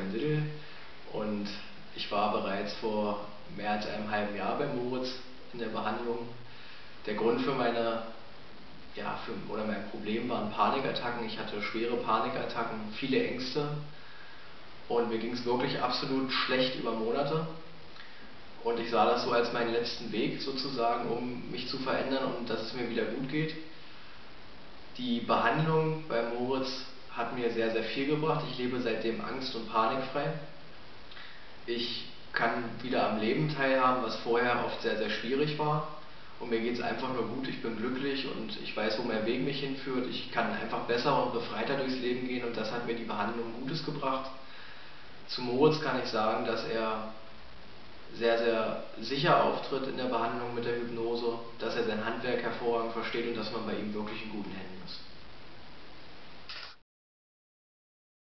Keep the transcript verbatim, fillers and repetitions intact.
Florian Diddl und ich war bereits vor mehr als einem halben Jahr bei Moritz in der Behandlung. Der Grund für meine, ja, für, oder mein Problem waren Panikattacken. Ich hatte schwere Panikattacken, viele Ängste und mir ging es wirklich absolut schlecht über Monate. Und ich sah das so als meinen letzten Weg sozusagen, um mich zu verändern und dass es mir wieder gut geht. Die Behandlung bei Moritz hat mir sehr, sehr viel gebracht. Ich lebe seitdem angst- und panikfrei. Ich kann wieder am Leben teilhaben, was vorher oft sehr, sehr schwierig war. Und mir geht es einfach nur gut, ich bin glücklich und ich weiß, wo mein Weg mich hinführt. Ich kann einfach besser und befreiter durchs Leben gehen und das hat mir die Behandlung Gutes gebracht. Zu Moritz kann ich sagen, dass er sehr, sehr sicher auftritt in der Behandlung mit der Hypnose, dass er sein Handwerk hervorragend versteht und dass man bei ihm wirklich in guten Händen ist.